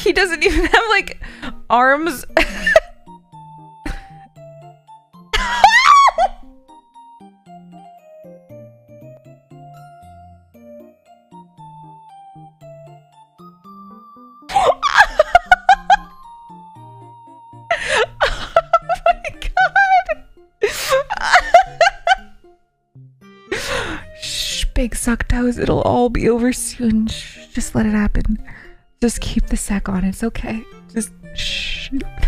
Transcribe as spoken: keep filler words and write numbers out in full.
He doesn't even have like arms. Bigsucktoes, it'll all be over soon. Shh, just let it happen. Just keep the sack on. It's okay. Just shh.